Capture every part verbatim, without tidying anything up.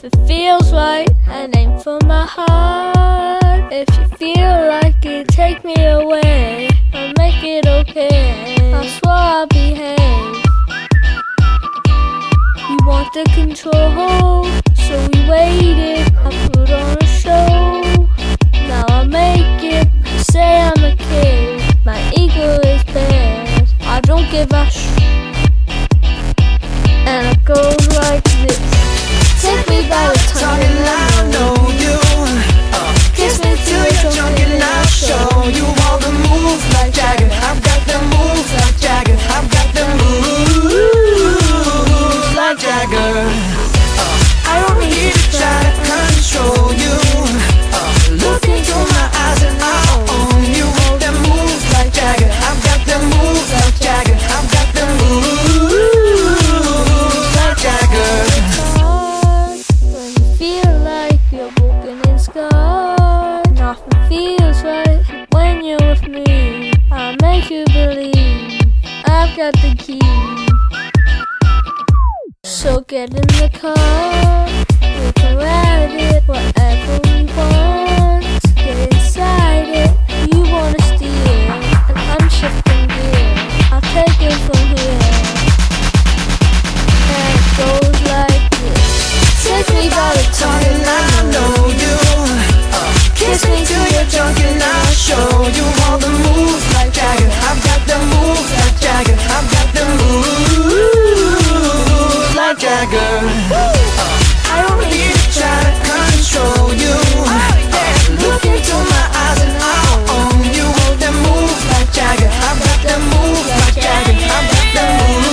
If it feels right, and aim for my heart. If you feel like it, take me away. I'll make it okay. I swear I'll behave. You want the control, so we waited. I put on a show. Now I make it. Say I'm a kid. My ego is bad. I don't give a sh. And it goes like this. Take me by the tongue and I know you. uh, Kiss me till you're drunk and I'll show you all the moves like Jagger. I've got the moves like Jagger. I've got the moves like Jagger. uh, I don't need to try to control you. uh, Look into my eyes and I'll own you. The moves like Jagger. I've got the moves like Jagger. I've got the moves like Jagger. Nothing feels right when you're with me. I'll make you believe I've got the key. So get in the car, we can ride it, whatever we want. Get inside it, you wanna steer, and I'm shifting gear. I'll take it from here, and it goes like this. Take me by the tongue and I know you. Kiss me till you're drunk and I'll show you all the moves like Jagger. I've got the moves like Jagger. I've got the moves like Jagger. uh, I don't need to try to control you. uh, Look into my eyes and I'll own you. The moves like Jagger. I've got the moves like Jagger. I've got the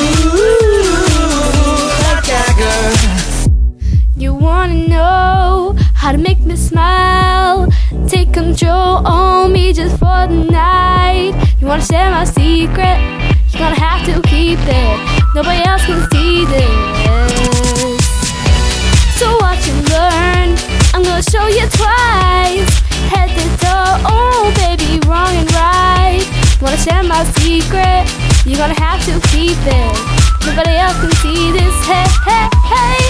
moves like Jagger. You wanna know how to make me smile? Take control on me just for the night. You wanna share my secret? You're gonna have to keep it. Nobody else can see this. So watch and learn. I'm gonna show you twice. Head to toe, oh baby, wrong and right. You wanna share my secret? You're gonna have to keep it. Nobody else can see this. Hey, hey, hey.